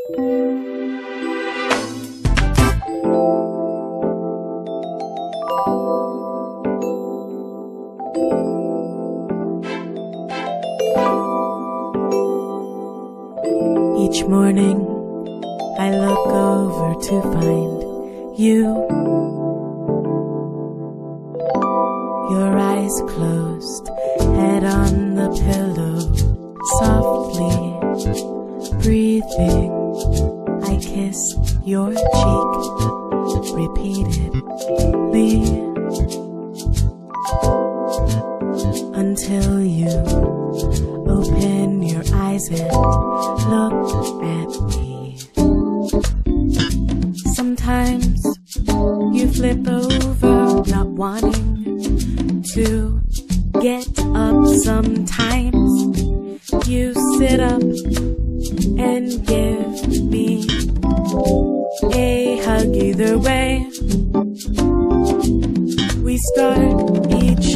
Each morning I look over to find you. Your eyes closed, head on the pillow, softly breathing. I kiss your cheek repeatedly until you open your eyes and look at me. Sometimes you flip over, not wanting to get up. Sometimes you sit up and give me a hug. Either way, we start each